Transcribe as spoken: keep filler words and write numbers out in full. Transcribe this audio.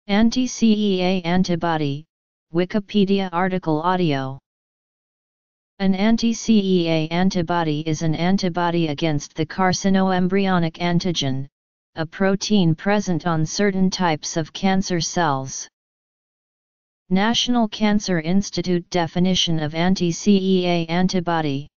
Anti-C E A antibody, Wikipedia article audio. An anti-C E A antibody is an antibody against the carcinoembryonic antigen, a protein present on certain types of cancer cells. National Cancer Institute definition of anti-C E A antibody.